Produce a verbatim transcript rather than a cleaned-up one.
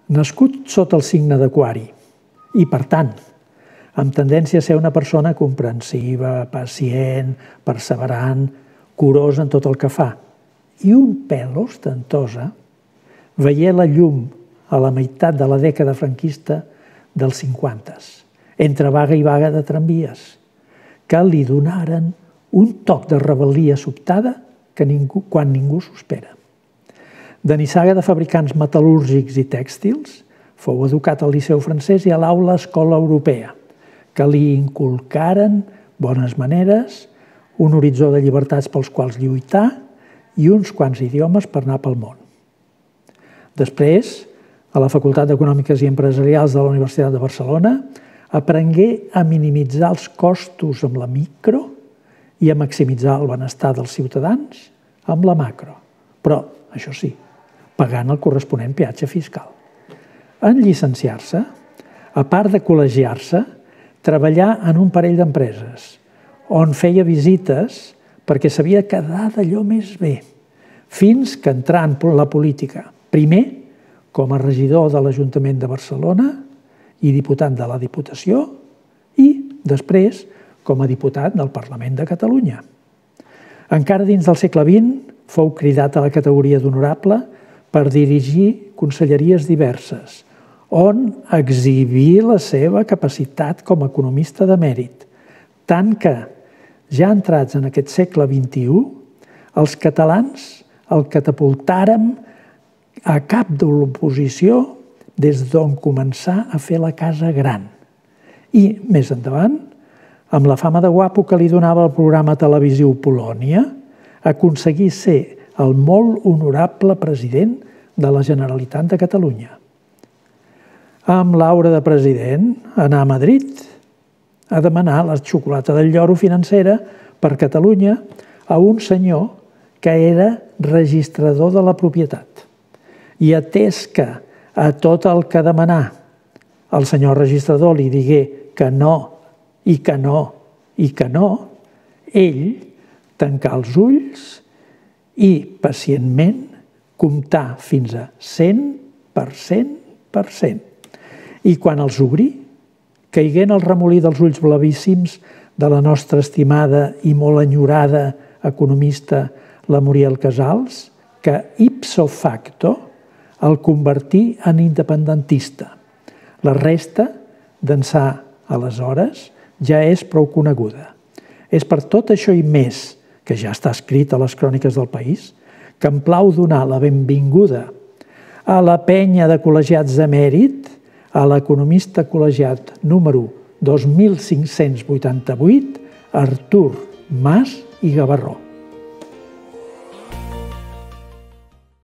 Nascut sota el signe d'Aquari i, per tant, amb tendència a ser una persona comprensiva, pacient, perseverant, curós en tot el que fa, i un pèl ostentosa, veié la llum a la meitat de la dècada franquista dels cinquantes, entre vaga i vaga de tramvies, que li donaren un toc de rebel·lia sobtada que ningú, quan ningú s'ho espera. De nissaga de fabricants metal·lúrgics i tèxtils, fou educat al Liceu francès i a l'Aula Escola Europea, que li inculcaren bones maneres, un horitzó de llibertats pels quals lluitar i uns quants idiomes per anar pel món. Després, a la Facultat d'Econòmiques i Empresarials de la Universitat de Barcelona, aprengué a minimitzar els costos amb la micro i a maximitzar el benestar dels ciutadans amb la macro. Però, això sí, pagant el corresponent peatge fiscal. En llicenciar-se, a part de col·legiar-se, treballà en un parell d'empreses, on feia visites perquè s'havia quedat d'allò més bé, fins que entrà en la política, primer com a regidor de l'Ajuntament de Barcelona i diputat de la Diputació i, després, com a diputat del Parlament de Catalunya. Encara dins del segle vint, fou cridat a la categoria d'honorable per dirigir conselleries diverses, on exhibí la seva capacitat com a economista de mèrit, tant que, ja entrats en aquest segle vint-i-u, els catalans el catapultàrem a cap de l'oposició des d'on començà a fer la casa gran. I, més endavant, amb la fama de guapo que li donava el programa televisiu Polònia, aconseguí ser el molt honorable president de la Generalitat de Catalunya. Amb l'aura de president, anà a Madrid a demanar la xocolata del lloro financera per Catalunya a un senyor que era registrador de la propietat. I atès que a tot el que demanà el senyor registrador li digué que no, i que no, i que no, ell tancà els ulls i pacientment comptar fins a cent per cent per cent. I quan els obrí, caigué en el remolí dels ulls blavíssims de la nostra estimada i molt enyorada economista, la Muriel Casals, que ipso facto el convertí en independentista. La resta, d'ençà aleshores, ja és prou coneguda. És per tot això i més, que ja està escrit a les cròniques del país, que em plau donar la benvinguda a la penya de col·legiats de mèrit, a l'economista col·legiat número dos mil cinc-cents vuitanta-vuit, Artur Mas i Gavarró.